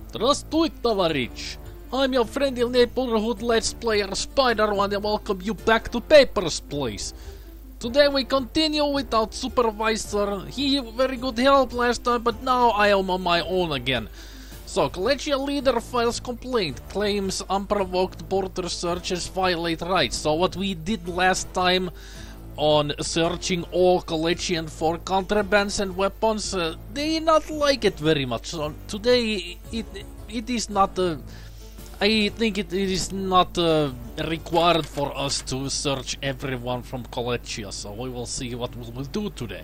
Здравствуй, товарищ! I'm your friendly neighborhood Let's Player Spider-Man and welcome you back to Papers, Please. Today we continue without supervisor. He very good help last time, but now I am on my own again. So, Collegial leader files complaint, claims unprovoked border searches violate rights. So what we did last time on searching all Collegian for contrabands and weapons, they not like it very much. So today it is not I think it is not required for us to search everyone from Collegia, so we will see what we will do today.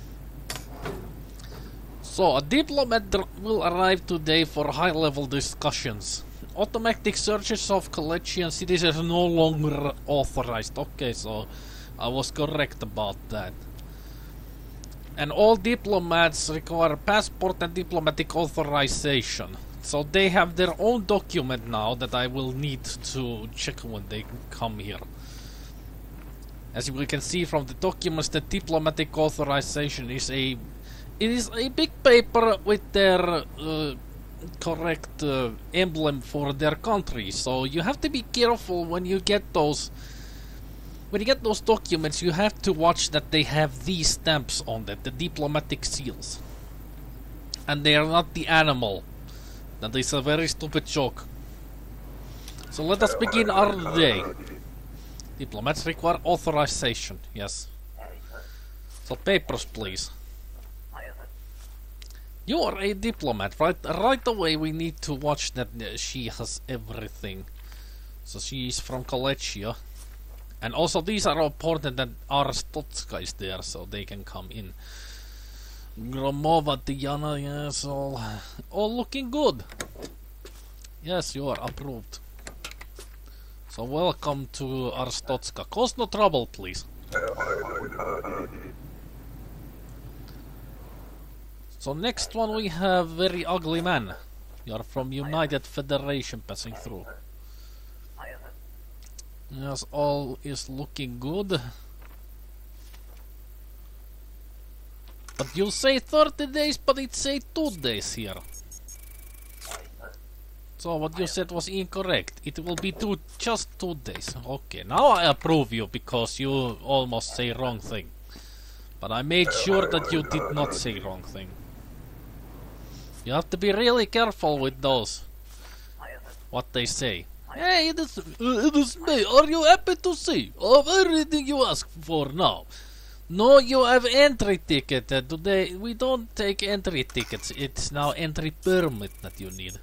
So, a diplomat will arrive today for high-level discussions. Automatic searches of Collegian citizens are no longer authorized. Okay, so I was correct about that. And all diplomats require passport and diplomatic authorization. So they have their own document now that I will need to check when they come here. As we can see from the documents, the diplomatic authorization is a big paper with their correct emblem for their country. So you have to be careful when you get those. When you get those documents, you have to watch that they have these stamps on them, the diplomatic seals, and they are not the animal. That is a very stupid joke. So let us begin our day. Diplomats require authorization, yes. So papers, please. You are a diplomat, right? Right away we need to watch that she has everything. So she is from Collegia. And also these are important that Arstotzka is there, so they can come in. Gromova, Diana, yes, all looking good. Yes, you are approved. So welcome to Arstotzka. Cause no trouble, please. So next one we have very ugly man. You are from United Federation passing through. Yes, all is looking good. But you say 30 days, but it say 2 days here. So what you said was incorrect. It will be just 2 days. Okay, now I approve you because you almost say wrong thing. But I made sure that you did not say wrong thing. You have to be really careful with those. What they say. Hey, it is me. Are you happy to see? Of everything you ask for now. No, you have entry ticket. Today we don't take entry tickets. It's now entry permit that you need.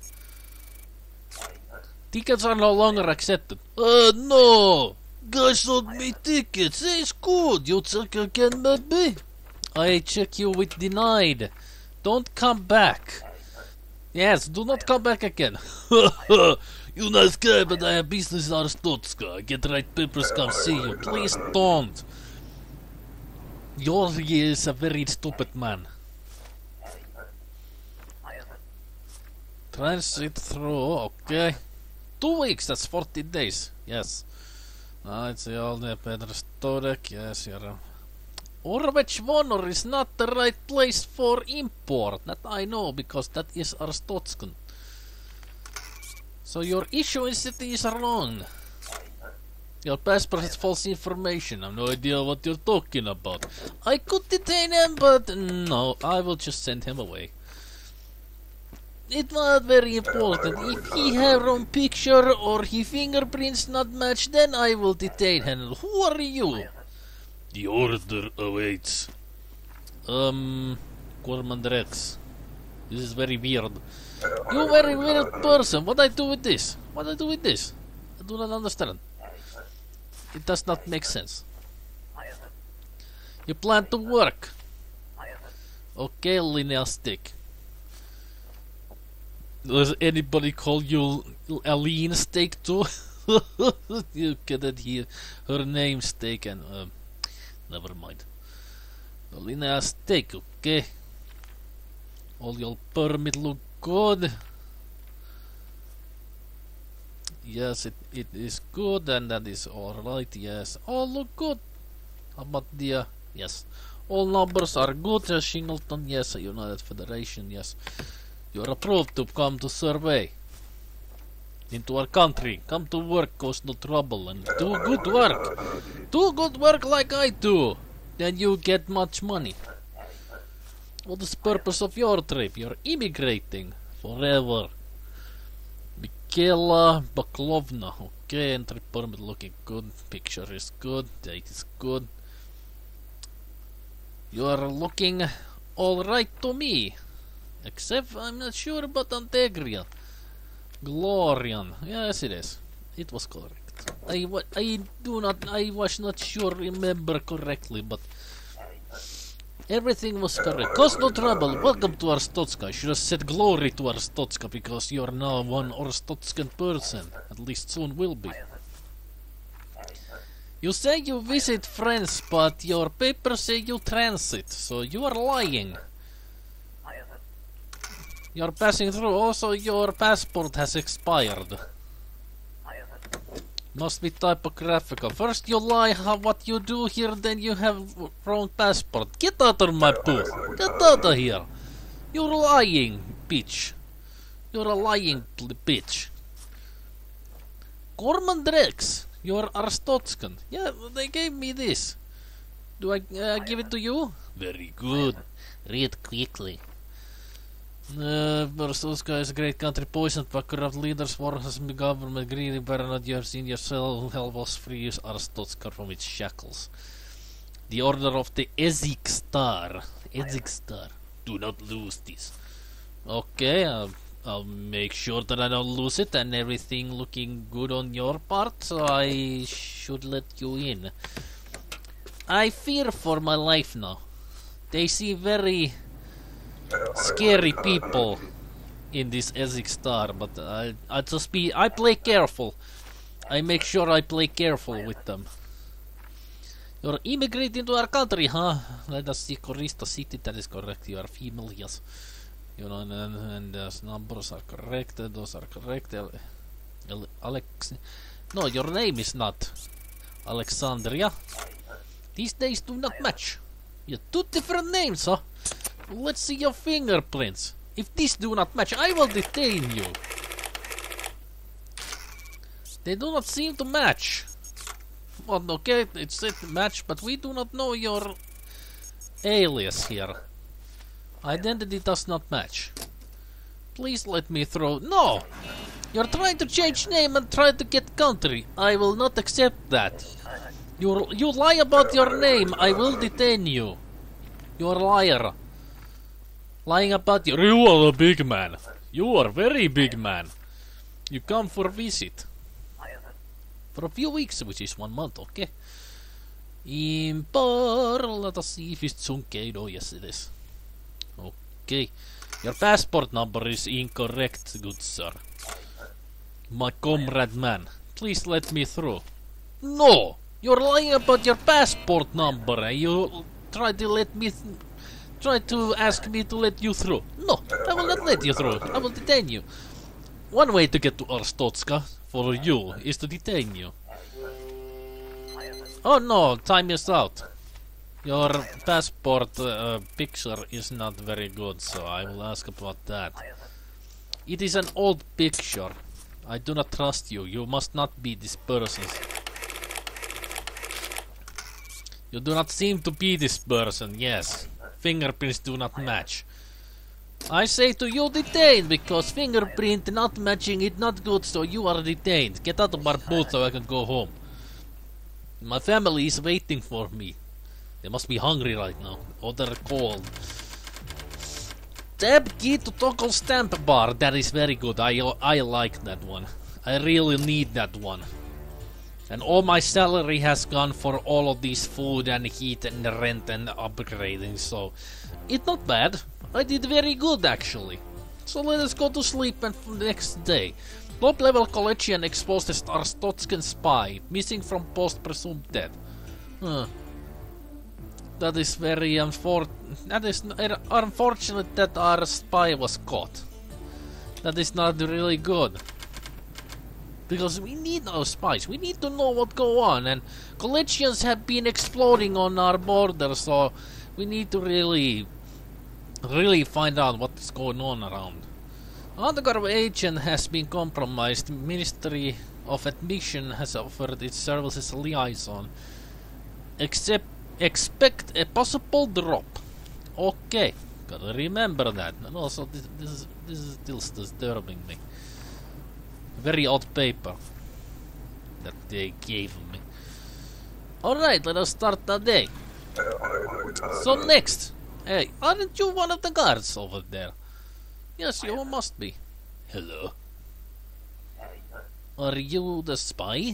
Tickets are no longer accepted. No! Guys sold me tickets. It's good. You check again, maybe? I check you with denied. Don't come back. Yes, do not come back again. You nice guy, but I have business in Arstotzka. Get right papers, come see you. Please don't. Georgi is a very stupid man. Transit through, okay. 2 weeks, that's 40 days, yes. It's the old Peter Stodek, yes, you're... Orvech Vonor is not the right place for import, that I know, because that is Arstotzkan. So your issuing is wrong. Your passport has false information. I have no idea what you're talking about. I could detain him, but no, I will just send him away. It's not very important. If he have wrong picture or his fingerprints not match, then I will detain him. Who are you? The order awaits. Corman Rex. This is very weird. You very weird person. What I do with this? What I do with this? I do not understand. It does not make sense. You plan to work. Okay, linear stick. Does anybody call you a lean steak too? You couldn't hear her name's taken. Never mind. The linear steak, okay. All your permit look good. Yes, it is good, and that is alright, yes. All look good. How about the, yes. All numbers are good. Shingleton, yes. United Federation, yes. You're approved to come to survey into our country. Come to work, cause no trouble, and do good work. Do good work like I do. Then you get much money. What is the purpose of your trip? You're immigrating forever. Michaela Baklovna. Okay, entry permit looking good. Picture is good. Date is good. You're looking alright to me. Except I'm not sure about Antegria. Glorian. Yes, it is. It was correct. I was not sure remember correctly, but everything was correct. Cause no trouble. Welcome to Arstotzka. I should have said glory to Arstotzka because you're now one Arstotzkan person. At least soon will be. You say you visit friends, but your papers say you transit, so you are lying. You're passing through. Also, your passport has expired. Must be typographical. First you lie what you do here, then you have wrong passport. Get out of my booth. Get out of here. You're lying, bitch. You're a lying bitch. Gorman Drex. You're Arstotzkan. Yeah, they gave me this. Do I give it to you? Very good. Read quickly. Arstotzka is a great country poisoned by corrupt leaders, war has been government greedy, paranoid. You have seen yourself. Hell was free Arstotzka from its shackles. The order of the Ezek Star. Ezek Star. Do not lose this. Okay, I'll make sure that I don't lose it and everything looking good on your part, so I should let you in. I fear for my life now. They see very scary people in this Ezek Star, but I play careful. I make sure I play careful with them. You're immigrating to our country, huh? Let us see Korista City, that is correct. You are female, yes. You know, and those numbers are correct, those are correct. Alex... No, your name is not Alexandria. These days do not match. You have two different names, huh? Let's see your fingerprints. If these do not match, I will detain you. They do not seem to match. Well, okay, it said match, but we do not know your alias here. Identity does not match. Please let me through. No! You're trying to change name and try to get country. I will not accept that. You lie about your name. I will detain you. You're a liar. Lying about you. You are a big man. You are very big man. You come for a visit. For a few weeks, which is 1 month, okay? Impor. Let us see if it's Tsunkeido. Yes, it is. Okay. Your passport number is incorrect, good sir. My comrade man. Please let me through. No! You're lying about your passport number and you try to ask me to let you through. No, I will not let you through. I will detain you. One way to get to Arstotzka for you is to detain you. Oh no, time is out. Your passport picture is not very good, so I will ask about that. It is an old picture. I do not trust you. You must not be this person. You do not seem to be this person, yes. Fingerprints do not match. I say to you detained, because fingerprint not matching is not good, so you are detained. Get out of our booth so I can go home. My family is waiting for me. They must be hungry right now. Or they're cold. Tab key to toggle stamp bar. That is very good. I like that one. I really need that one. And all my salary has gone for all of these food and heat and rent and upgrading, so it's not bad. I did very good actually. So let us go to sleep and for the next day. Top level collection exposed as Arstotzkan spy, missing from post presumed dead. That is very unfortunate. That is unfortunate that our spy was caught. That is not really good. Because we need our spies. We need to know what goes on, and collections have been exploding on our border, so we need to really find out what's going on around. Undercover agent has been compromised. Ministry of Admission has offered its services liaison. Expect a possible drop. Okay, gotta remember that. And also, this is still disturbing me. Very odd paper that they gave me. Alright, let us start the day. So next, hey, aren't you one of the guards over there? Yes, you must be. Hello. Are you the spy?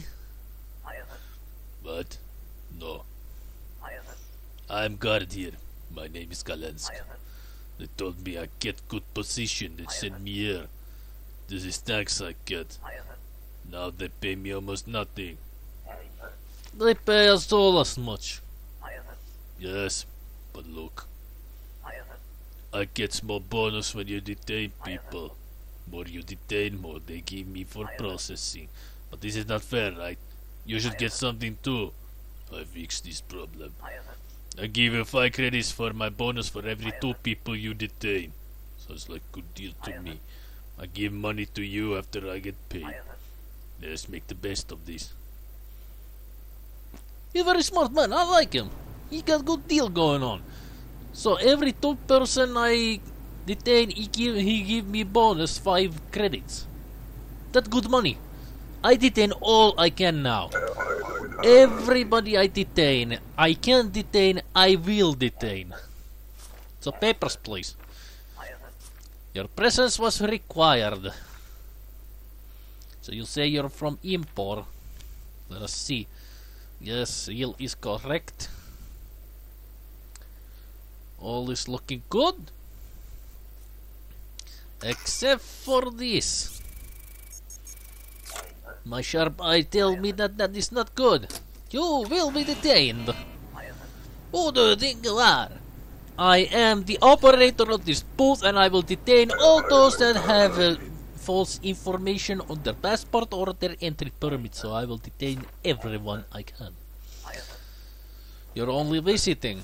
What? No. I'm guard here. My name is Kalensk. They told me I get good position. They sent me here. This is tax I get. Now they pay me almost nothing. They pay us all as much. Yes, but look. I get small bonus when you detain people. More you detain, more they give me for processing. But this is not fair, right? You should get something too. I fix this problem. I give you 5 credits for my bonus for every 2 people you detain. Sounds like a good deal to me. I give money to you after I get paid. Let's make the best of this. He's a very smart man, I like him. He got good deal going on. So every 2 person I detain, he give me bonus 5 credits. That's good money. I detain all I can now. Everybody I detain, I can detain, I will detain. So papers please. Your presence was required. So you say you're from Impor. Let us see. Yes, Yale is correct. All is looking good. Except for this. My sharp eye tell me that that is not good. You will be detained. Who do you think you are? I am the operator of this booth and I will detain all those that have false information on their passport or their entry permit. So I will detain everyone I can. You're only visiting.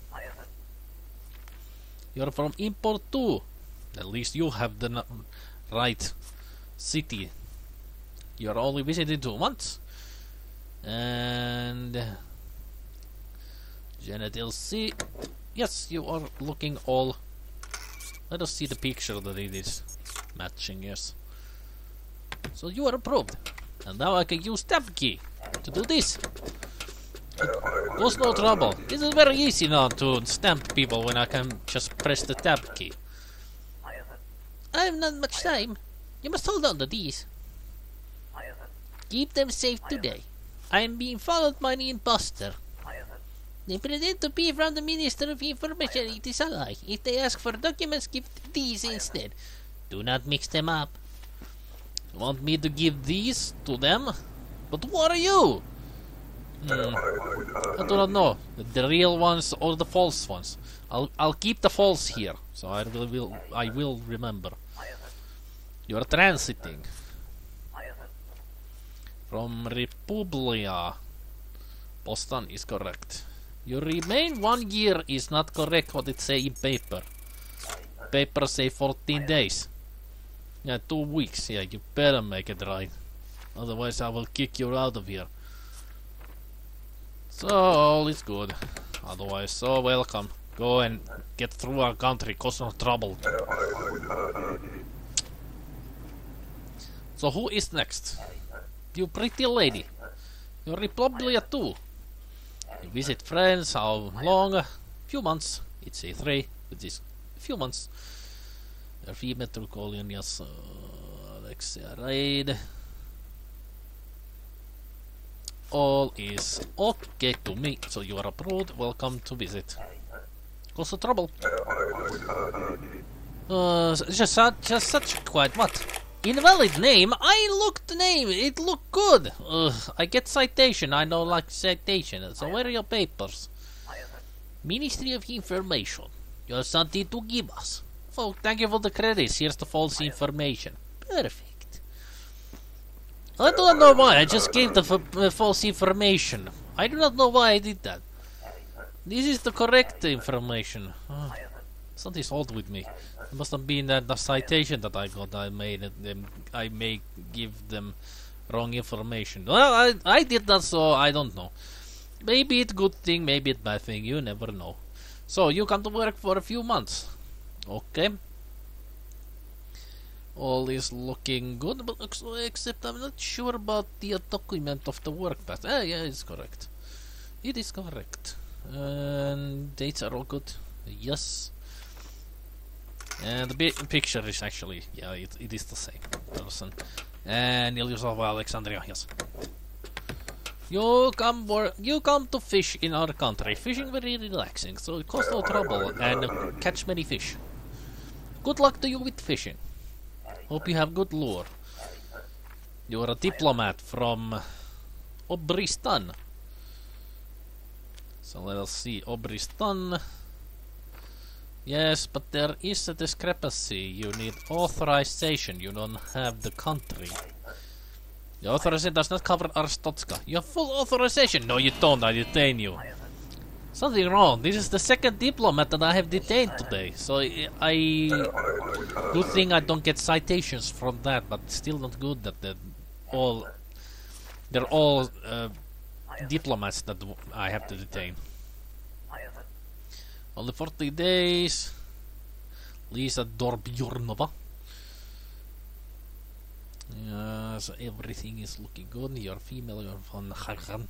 You're from Import 2. At least you have the right city. You're only visiting 2 months. And Janet LC. Yes, you are looking all. Let us see the picture that it is matching, yes. So you are approved. And now I can use tab key to do this. It was no trouble. This is very easy now to stamp people when I can just press the tab key. I have not much time. You must hold on to these. Keep them safe today. I am being followed by an imposter. They pretend to be from the Minister of Information. It is a lie. If they ask for documents, give these instead. Do not mix them up. You want me to give these to them? But what are you? I do not know. The real ones or the false ones. I'll keep the false here, so I will remember. You are transiting from Republia. Boston is correct. You remain 1 year is not correct what it say in paper. Paper say 14 days. Yeah, 2 weeks. Yeah, you better make it right. Otherwise I will kick you out of here. So all is good. Otherwise, so welcome. Go and get through our country, cause no trouble. So who is next? You pretty lady. You're Republia too. You visit friends, how long? Few months. It's a 3, which is few months. Your female to colonial, yes. Alexia Raid. All is okay to me, so you are approved. Welcome to visit. Cause no trouble. Just such quite what? Invalid name? I looked the name, it looked good. I get citation, I don't like citation. So where are your papers? Ministry of Information. You have something to give us. Oh, thank you for the credits. Here's the false information. Perfect. I do not know why, I just gave the false information. I do not know why I did that. This is the correct information. Something's odd with me. It must have been the citation that I got. I may give them wrong information. Well, I did that, so I don't know. Maybe it's good thing, maybe it's bad thing. You never know. So you come to work for a few months. Okay. All is looking good, but except I'm not sure about the document of the work path. Ah, yeah, it's correct. It is correct. And dates are all good. Yes. And the picture is actually, yeah, it is the same person. And Ilios of Alexandria, yes. You come to fish in our country. Fishing very relaxing, so it costs no trouble and catch many fish. Good luck to you with fishing. Hope you have good lure. You are a diplomat from Obristan. So let us see, Obristan. Yes, but there is a discrepancy. You need authorization. You don't have the country. The authorization does not cover Arstotska. You have full authorization. No, you don't. I detain you. Something wrong. This is the second diplomat that I have detained today. So good thing I don't get citations from that, but still not good that they're all diplomats that I have to detain. Only 40 days. Lisa Dorbjornova. So everything is looking good. You're female, you're von Hagan.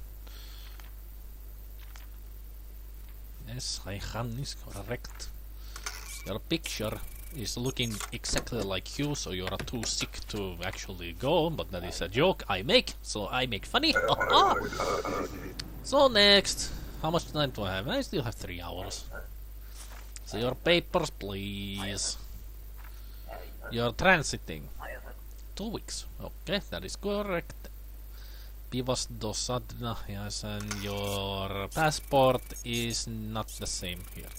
Yes, Hagan is correct. Your picture is looking exactly like you, so you're too sick to actually go, but that is a joke I make, so I make funny. So next, how much time do I have? I still have 3 hours. So your papers, please. You're transiting. 2 weeks. Okay, that is correct. Pivas dosadna, yes, and your passport is not the same here.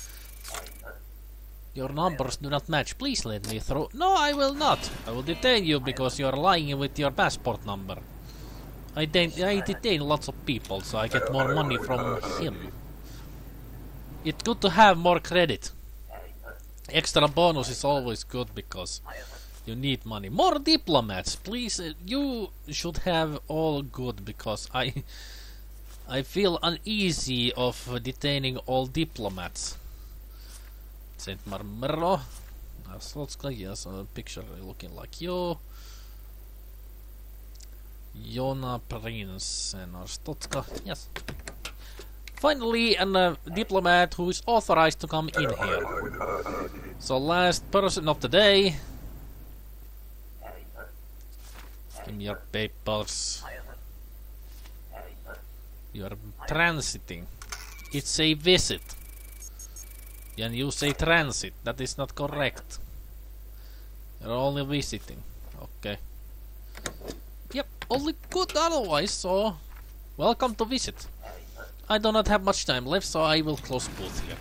Your numbers do not match. Please let me through. No, I will not. I will detain you because you are lying with your passport number. I detain lots of people, so I get more money from him. It's good to have more credit. Extra bonus is always good because you need money. More diplomats, please. You should have all good because I feel uneasy of detaining all diplomats. Saint Marmero, Arstotska, yes, a picture looking like you. Jona Prince and Arstotska, yes. Finally, a diplomat who is authorized to come in here. So last person of the day. Give me your papers. You are transiting. It's a visit. And you say transit. That is not correct. You're only visiting. Okay. Yep, only good otherwise, so welcome to visit. I do not have much time left, so I will close booth here.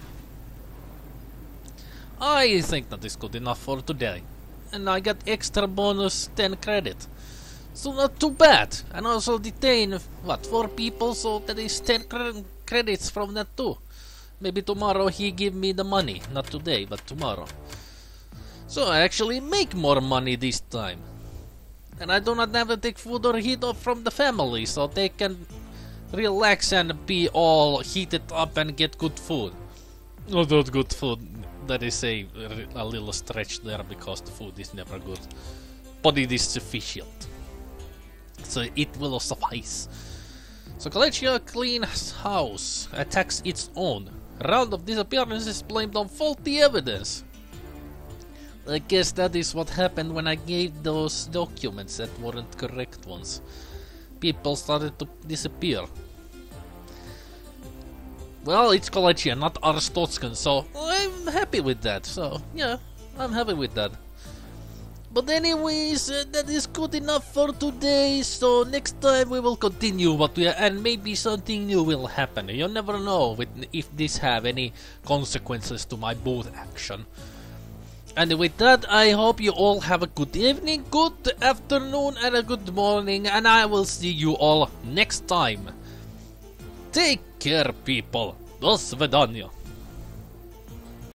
I think that is good enough for today. And I got extra bonus 10 credit. So not too bad. And also detain, what, 4 people, so that is 10 credits from that too. Maybe tomorrow he give me the money. Not today, but tomorrow. So I actually make more money this time. And I do not have to take food or heat off from the family, so they can relax and be all heated up and get good food. Not good food. That is a little stretch there because the food is never good. But it is sufficient. So it will suffice. So Collegia cleans house, attacks its own. Round of disappearances blamed on faulty evidence. I guess that is what happened when I gave those documents that weren't correct ones. People started to disappear. Well, it's Collegia, not Arstotskan, so I'm happy with that. So, yeah, I'm happy with that. But anyways, that is good enough for today, so next time we will continue what we are, and maybe something new will happen. You never know if this have any consequences to my booth action. And with that, I hope you all have a good evening, good afternoon, and a good morning, and I will see you all next time. Take care, people. До свидания.